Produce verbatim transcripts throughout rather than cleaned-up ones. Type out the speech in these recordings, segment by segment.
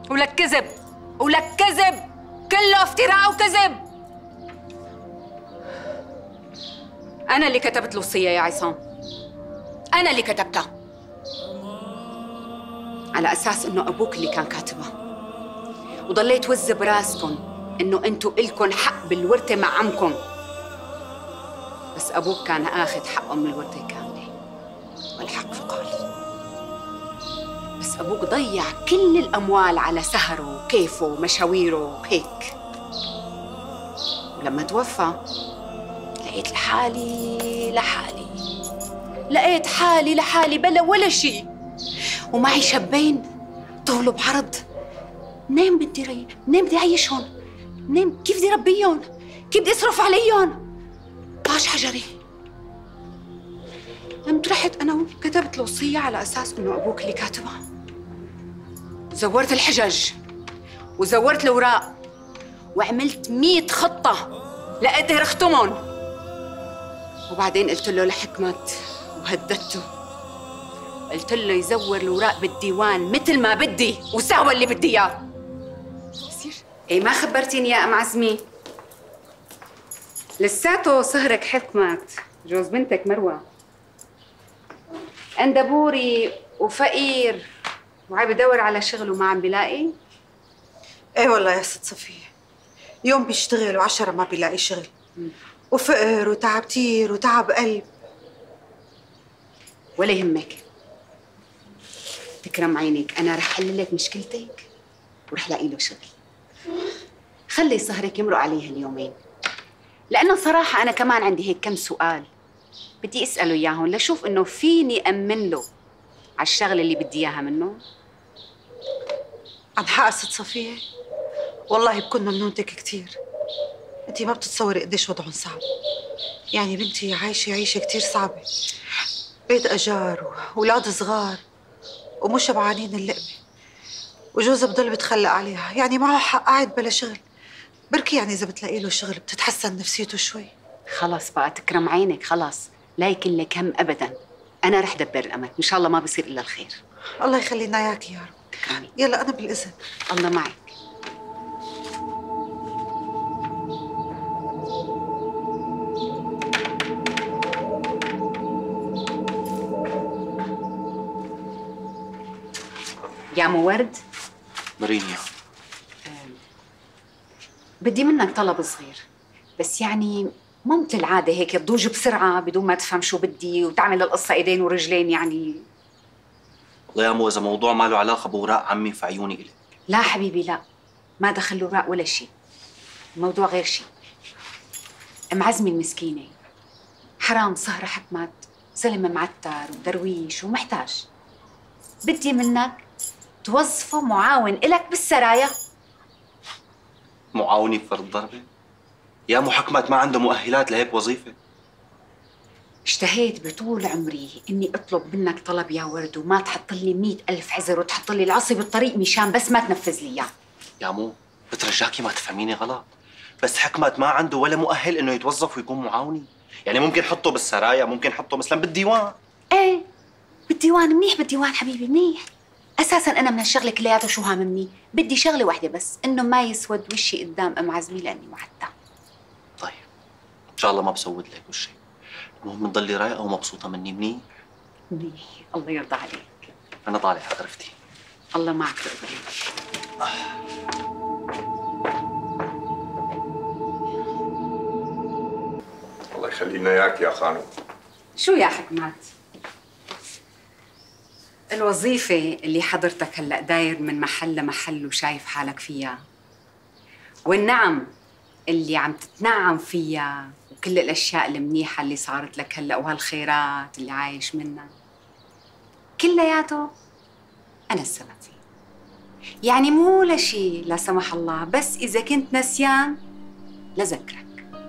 ولك كذب ولك كذب، كله افتراء وكذب. أنا اللي كتبت الوصية يا عصام، أنا اللي كتبتها على أساس إنه أبوك اللي كان كاتبها، وضليت وز براسكم إنه أنتوا إلكن حق بالورثة مع عمكم، بس أبوك كان آخذ حقه من الورثة كاملة، والحق فقال. بس أبوك ضيع كل الأموال على سهره وكيفه ومشاويره وهيك، ولما توفى لقيت لحالي لحالي لقيت حالي لحالي بلا ولا شيء، ومعي شابين طول بعرض. منين بدي ري منين بدي أعيشهم؟ منين كيف بدي ربيهم؟ كيف بدي أصرف عليهم؟ طاش حجري. قمت رحت أنا وكتبت الوصية على أساس إنه أبوك اللي كاتبها. زورت الحجج وزورت الأوراق وعملت مية خطة لقدر أختمهم، وبعدين قلت له لحكمت وهددته، قلت له يزور الأوراق بالديوان مثل ما بدي وساوى اللي بدي إياه. بصير إيه ما خبرتيني يا أم عزمي؟ لساته صهرك حكمت جوز بنتك مروة اندبوري وفقير وعم بدور على شغل وما عم بلاقي؟ ايه والله يا ست صفية، يوم بيشتغل وعشرة ما بيلاقي شغل، وفقر وتعب كتير وتعب قلب. ولا يهمك، تكرم عينك، أنا رح حل لك مشكلتك ورح لاقي له شغل. خلي سهرك يمرق عليه اليومين، لأنه صراحة أنا كمان عندي هيك كم سؤال بدي أسأله إياهم لشوف إنه فيني أمن له على الشغلة اللي بدي إياها منه. عن حق ست صفية، والله بكون ممنونتك كتير. انتي ما بتتصوري قديش وضعهم صعب، يعني بنتي عايشة عيشة كتير صعبة، بيت أجار وأولاد صغار ومش شبعانين اللقمة، وجوزها بضل بتخلق عليها، يعني معه حق قاعد بلا شغل. بركي يعني إذا بتلاقي له شغل بتتحسن نفسيته شوي. خلص بقى تكرم عينك، خلص لا يكن لك هم أبداً، أنا رح دبر الأمر، إن شاء الله ما بصير إلا الخير. الله يخلي لنا إياكي يا رب. تكرمي. يلا أنا بالإذن. الله معك. يا مو ورد. مرينيا، بدي منك طلب صغير، بس يعني مو مثل العادة هيك تضوج بسرعة بدون ما تفهم شو بدي وتعمل القصة ايدين ورجلين يعني. والله يا مو إذا موضوع ما له علاقة بوراق عمي فعيوني إلك. لا حبيبي لا، ما دخل وراق ولا شيء، الموضوع غير شيء. أم عزمي المسكينة حرام سهرة حكمت، زلمة معتر ودرويش ومحتاج، بدي منك توظفه معاون إلك بالسرايا. معاوني بفرد ضربة؟ يا مو حكمت ما عنده مؤهلات لهيك وظيفة. اشتهيت بطول عمري إني أطلب منك طلب يا ورد وما تحط لي مئة ألف عذر وتحط لي العصي بالطريق مشان بس ما تنفذ لي إياه. يا مو بترجاكي ما تفهميني غلط، بس حكمت ما عنده ولا مؤهل إنه يتوظف ويكون معاوني، يعني ممكن حطه بالسرايا، ممكن حطه مثلا بالديوان. إيه بالديوان منيح، بالديوان حبيبي منيح. أساساً أنا من الشغلة كلياتها شو هاممني؟ بدي شغلة واحدة بس، إنه ما يسود وشي قدام أم عزمي لأني وعدتها. طيب إن شاء الله ما بسود لك وشي، المهم تضلي رايقة ومبسوطة مني. منيح منيح، الله يرضى عليك. أنا طالع عرفتي. الله معك تقبلي. الله يخلي لنا اياك يا خانم. شو يا حكمات؟ الوظيفة اللي حضرتك هلأ داير من محل لمحل وشايف حالك فيها، والنعم اللي عم تتنعم فيها، وكل الأشياء المنيحة اللي صارت لك هلأ وهالخيرات اللي عايش منها، كلياته أنا السبب فيه. يعني مو لشي لا سمح الله، بس إذا كنت نسيان لذكرك.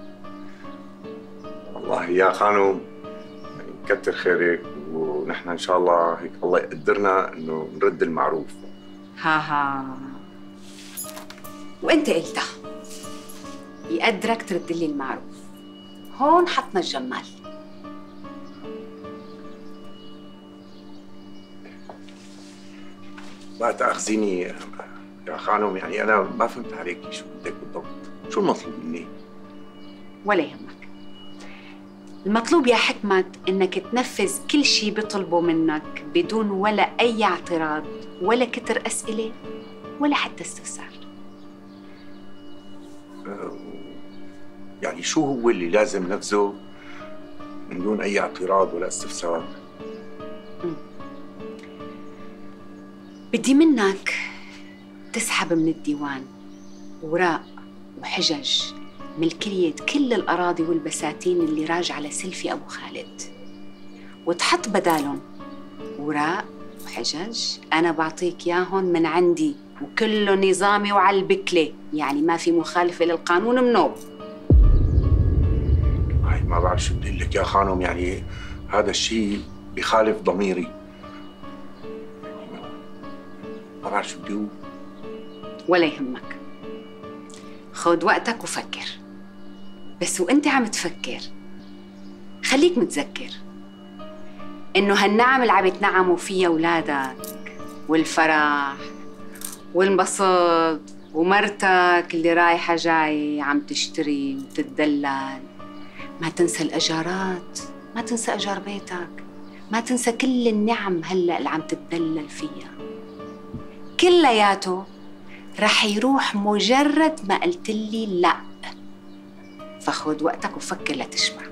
والله يا خانم يعني كتر خيرك، ونحن ان شاء الله هيك الله يقدرنا انه نرد المعروف. ها ها، وانت قلتها يقدرك ترد لي المعروف، هون حطنا الجمال. ما تاخذيني يا خانم يعني أنا ما فهمت عليكي شو بدك بالضبط، شو المطلوب مني؟ ولا يهمك. المطلوب يا حكمت إنك تنفذ كل شيء بيطلبوا منك بدون ولا أي اعتراض ولا كتر أسئلة ولا حتى استفسار. أه يعني شو هو اللي لازم نفذه من دون أي اعتراض ولا استفسار؟ م. بدي منك تسحب من الديوان أوراق وحجج ملكية كل الأراضي والبساتين اللي راجعة لسلفي أبو خالد، وتحط بدالهم أوراق وحجج أنا بعطيك ياهن من عندي، وكله نظامي وعلى البكلة، يعني ما في مخالفة للقانون منوب. هاي ما بعرف شو بدي لك يا خانم، يعني هذا الشيء بخالف ضميري، يعني ما بعرف شو بدي أقول. ولا يهمك، خذ وقتك وفكر، بس وانت عم تفكر خليك متذكر انه هالنعم اللي عم يتنعموا فيها اولادك والفرح والانبساط ومرتك اللي رايحه جاي عم تشتري وتتدلل، ما تنسى الاجارات، ما تنسى اجار بيتك، ما تنسى كل النعم هلا اللي عم تتدلل فيها، كلياته رح يروح مجرد ما قلت لي لا. فخذ وقتك وفكر لتشبع.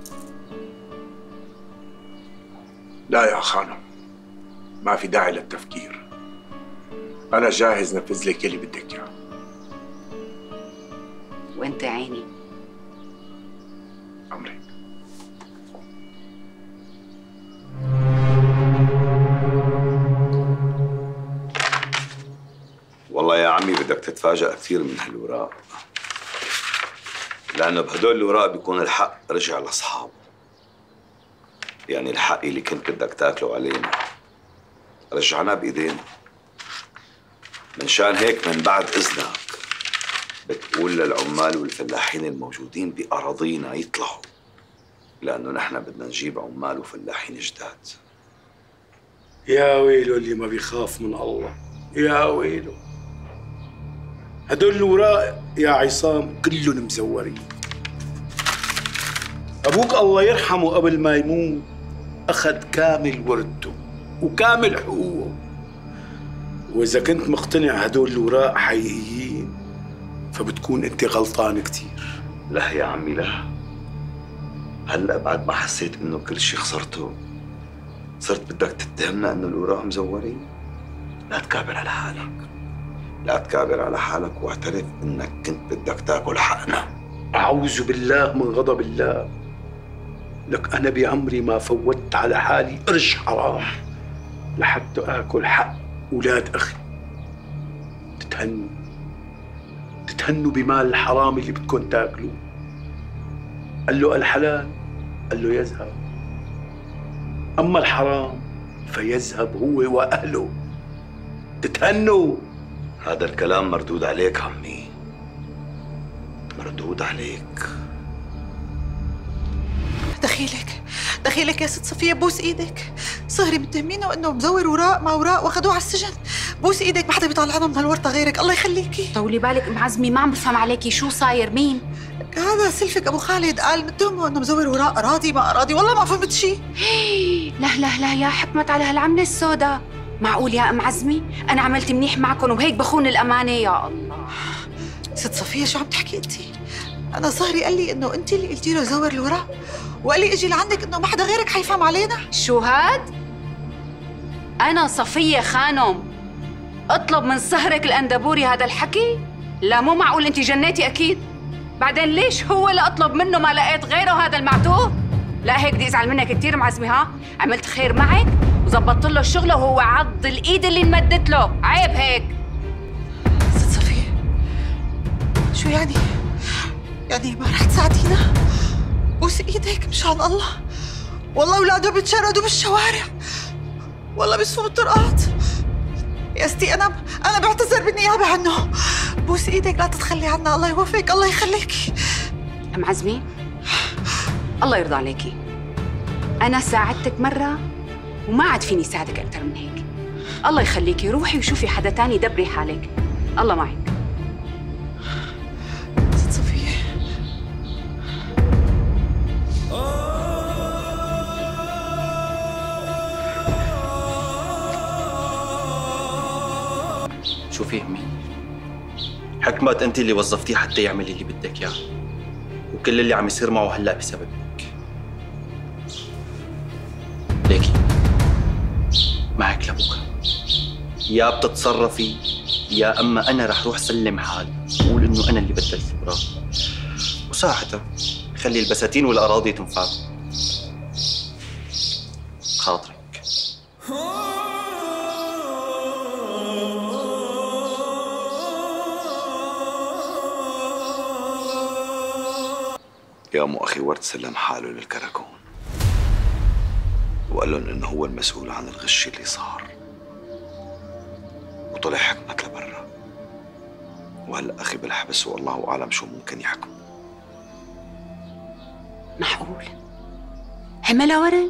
لا يا خانم، ما في داعي للتفكير، أنا جاهز نفذ لك اللي بدك إياه. وأنت عيني أمرك. والله يا عمي بدك تتفاجأ كثير من هالوراق، لأنه بهدول الوراق بيكون الحق رجع لأصحابه، يعني الحق اللي كنت بدك تاكله علينا رجعناه بإيدينا. من شان هيك من بعد إذنك بتقول للعمال والفلاحين الموجودين بأراضينا يطلعوا، لأنه نحن بدنا نجيب عمال وفلاحين جداد. يا ويله اللي ما بيخاف من الله، يا ويله. هدول الوراق يا عصام كلهم مزورين. أبوك الله يرحمه قبل ما يموت أخذ كامل ورثته وكامل حقوقه، وإذا كنت مقتنع هدول الوراق حقيقيين فبتكون أنت غلطان كتير. لا يا عمي لا، هلأ بعد ما حسيت إنه كل شيء خسرته صرت بدك تتهمنا إنه الوراق مزورين؟ لا تكابر على حالك، لا تكابر على حالك واعترف إنك كنت بدك تاكل حقنا. أعوذ بالله من غضب الله، لك أنا بعمري ما فوتت على حالي قرش حرام لحتى آكل حق أولاد أخي. تتهنوا تتهنوا بمال الحرام اللي بدكم تاكلوه. قال له الحلال قال له يذهب، أما الحرام فيذهب هو وأهله. تتهنوا. هذا الكلام مردود عليك عمي، مردود عليك. دخيلك دخيلك يا ست صفية، بوس ايدك. صهري متهمينه انه مزور وراق ما وراق واخذوه على السجن. بوس ايدك، ما حدا بيطلعنا من هالورطه غيرك، الله يخليكي. طولي بالك ام عزمي، ما عم بفهم عليكي، شو صاير؟ مين؟ هذا سلفك ابو خالد قال متهمه انه مزور وراق اراضي ما اراضي، والله ما فهمت شيء. لا لا لا يا حكمت على هالعمله السوداء، معقول يا ام عزمي؟ انا عملت منيح معكم وهيك بخون الامانه؟ يا الله. ست صفية شو عم تحكي انت؟ انا صهري قال لي انه انت اللي قلتي له زور الوراق، وقال لي اجي لعندك انه ما حدا غيرك حيفهم علينا. شو هاد؟ انا صفية خانم اطلب من صهرك الاندبوري هذا الحكي؟ لا مو معقول، انت جنيتي اكيد. بعدين ليش هو اللي اطلب منه ما لقيت غيره هذا المعتوه؟ لا هيك بدي ازعل منك كثير معزمي. ها عملت خير معك وزبطت له الشغله وهو عض الايد اللي انمدت له، عيب هيك. ست صفية شو يعني؟ يعني ما رح تساعدينا؟ بوس ايدك مشان الله، والله اولاده بيتشردوا بالشوارع، والله بيصفوا بالطرقات. يا ستي انا انا بعتذر بالنيابه عنه. بوس ايدك لا تتخلي عنا، الله يوفقك، الله يخليكي. ام عزمي الله يرضى عليكي، انا ساعدتك مره وما عاد فيني ساعدك اكثر من هيك. الله يخليكي، روحي وشوفي حدا تاني دبري حالك. الله معك. ست صفية شوفي امي، حكمت انت اللي وظفتيه حتى يعمل اللي بدك اياه، وكل اللي عم يصير معه هلا بسببك. ليكي معك لبكره، يا بتتصرفي يا اما انا رح روح سلم حالي واقول انه انا اللي بدلت الوراق، وساعتها خلي البساتين والاراضي تنفع خاطرك. يا مو أخي ورد سلم حاله للكراكون وقال لهم إنه هو المسؤول عن الغش اللي صار، وطلع حكمت لبرا، وهلا أخي بالحبس والله أعلم شو ممكن يحكم. معقول؟ عملها ورد؟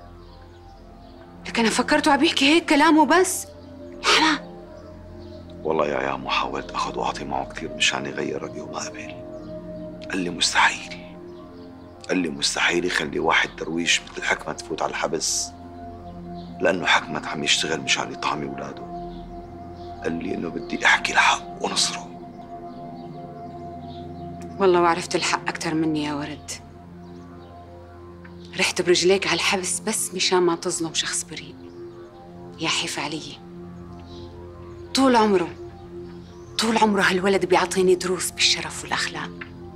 لك أنا فكرته عم يحكي هيك كلامه بس. حما والله يا يامو حاولت أخذ وأعطي معه كثير مشان يغير رأيه وما قبل. قال لي مستحيل، قال لي مستحيل يخلي واحد درويش مثل حكمت تفوت على الحبس، لأنه حكمت عم يشتغل مشان يطعمي أولاده. قال لي إنه بدي أحكي الحق ونصره. والله وعرفت الحق أكثر مني يا ورد. رحت برجليك على الحبس بس مشان ما تظلم شخص بريء. يا حيف علي، طول عمره طول عمره هالولد بيعطيني دروس بالشرف والأخلاق،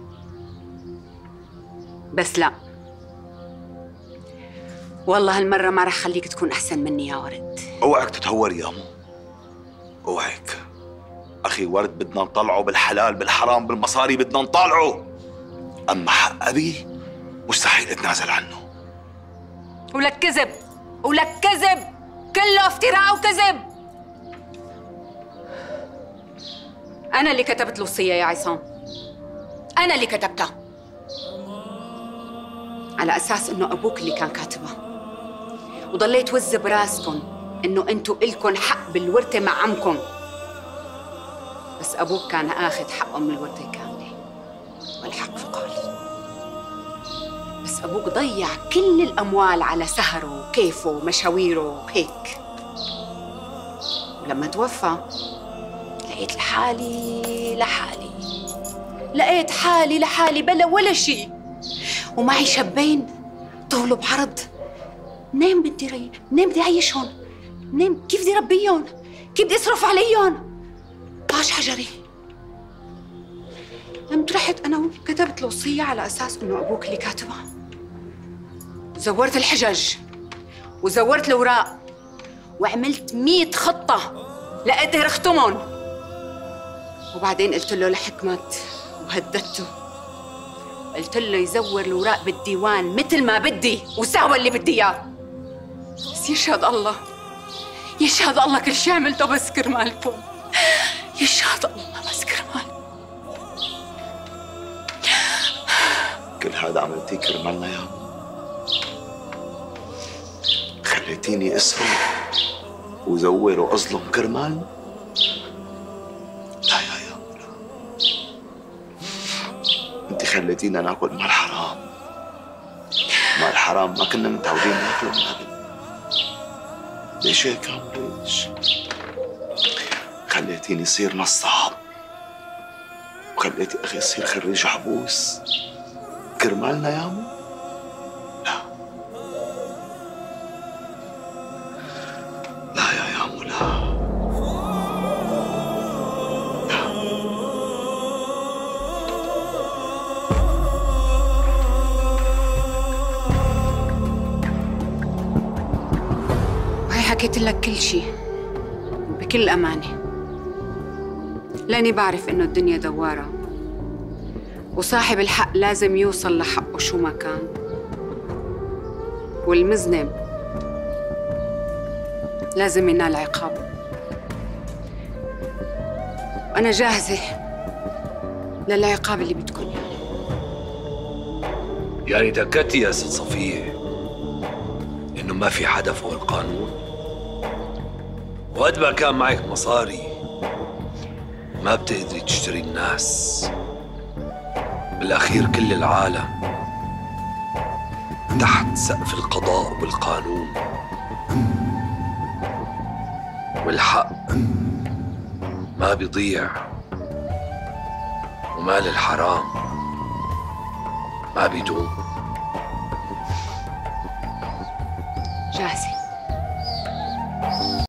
بس لا والله هالمرة ما رح خليك تكون أحسن مني يا ورد. اوعك تتهور يا مو، اوعك. أخي ورد بدنا نطلعه بالحلال بالحرام بالمصاري بدنا نطلعه، أما حق أبي مستحيل أتنازل عنه. ولك كذب ولك كذب، كله افتراء وكذب. أنا اللي كتبت الوصية يا عصام، أنا اللي كتبتها على أساس إنه أبوك اللي كان كاتبها، وضليت وز براسكم إنه أنتوا إلكن حق بالورثة مع عمكم، بس أبوك كان آخذ حقه من الورثة كاملة، والحق فقال. بس أبوك ضيع كل الأموال على سهره وكيفه ومشاويره وهيك، ولما توفى لقيت لحالي لحالي لقيت حالي لحالي بلا ولا شيء، ومعي شابين طولوا بعرض. منين بدي ري... منين بدي أعيشهم؟ منين كيف بدي ربيهم؟ كيف بدي أصرف عليهم؟ طاش حجري. قمت رحت أنا وكتبت الوصية على أساس إنه أبوك اللي كاتبها. زورت الحجج وزورت الأوراق وعملت مية خطة لقدر أختمهم، وبعدين قلت له لحكمت وهددته، قلت له يزور الأوراق بالديوان مثل ما بدي وساوى اللي بدي إياه. بس يشهد الله يشهد الله كل شيء عملته بس كرمالكم، يشهد الله بس كرمال. كل هذا عملتيه كرمالنا يا عم، خليتيني اسرق وزور واظلم كرمال. لا يا يا لا، انت خليتينا ناكل مال حرام، مال حرام ما كنا متعودين ناكله من قبل. ليش هيك عم ليش؟ خليتيني صير نصاب، وخليتي اخي يصير خريج حبوس كرمالنا يا عمو. لا لا يا عمو لا لا. وهي حكيت لك كل شيء بكل أمانة، لأني بعرف إنه الدنيا دوارة وصاحب الحق لازم يوصل لحقه شو ما كان، والمذنب لازم ينال عقابه. وأنا جاهزة للعقاب اللي بدكم إياه. يعني تأكدتي يا ست صفية إنه ما في حدا فوق القانون؟ وقد ما كان معك مصاري ما بتقدري تشتري الناس. بالأخير كل العالم تحت سقف القضاء والقانون، والحق ما بيضيع، ومال الحرام ما بيدوم. جاهزة.